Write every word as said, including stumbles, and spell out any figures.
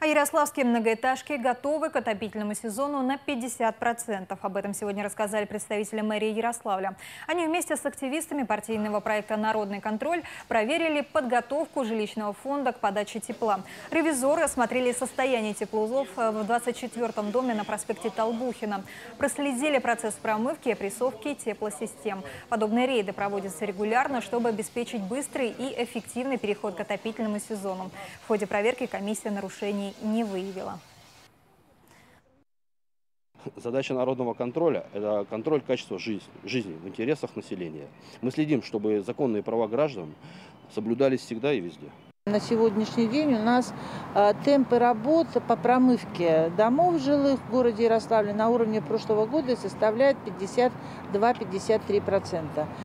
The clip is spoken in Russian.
А ярославские многоэтажки готовы к отопительному сезону на пятьдесят процентов. Об этом сегодня рассказали представители мэрии Ярославля. Они вместе с активистами партийного проекта «Народный контроль» проверили подготовку жилищного фонда к подаче тепла. Ревизоры осмотрели состояние теплоузлов в двадцать четвёртом доме на проспекте Толбухина. Проследили процесс промывки и опрессовки теплосистем. Подобные рейды проводятся регулярно, чтобы обеспечить быстрый и эффективный переход к отопительному сезону. В ходе проверки комиссия нарушений не выявила. Задача народного контроля – это контроль качества жизни, жизни в интересах населения. Мы следим, чтобы законные права граждан соблюдались всегда и везде. На сегодняшний день у нас э, темпы работ по промывке домов жилых в городе Ярославле на уровне прошлого года составляют пятьдесят два — пятьдесят три процента.